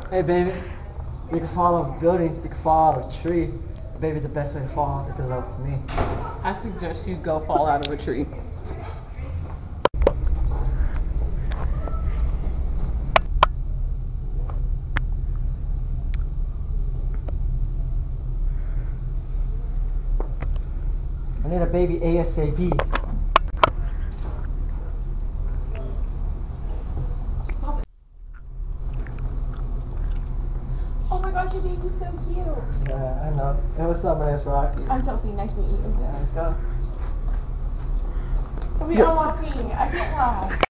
Hey baby, you can fall off a building, you can fall out of a tree. Baby, the best way to fall is in love with me. I suggest you go fall out of a tree. I need a baby ASAP. Oh my gosh, your baby's so cute. Yeah, I know. Hey, what's up, my name's Rocky. I'm Chelsea, nice to meet you. Yeah, let's go. We are walking. I can't laugh.